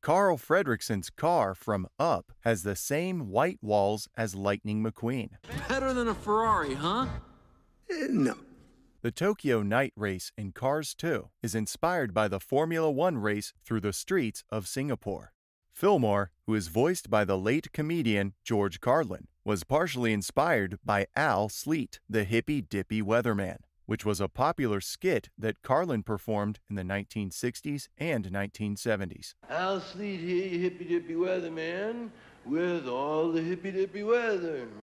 Carl Fredrickssen's car from Up has the same white walls as Lightning McQueen. Better than a Ferrari, huh? No. The Tokyo Night Race in Cars 2 is inspired by the Formula One race through the streets of Singapore. Fillmore, who is voiced by the late comedian George Carlin, was partially inspired by Al Sleet, the hippy-dippy weatherman, which was a popular skit that Carlin performed in the 1960s and 1970s. Al Sleet here, you hippy-dippy weatherman, with all the hippy-dippy weather.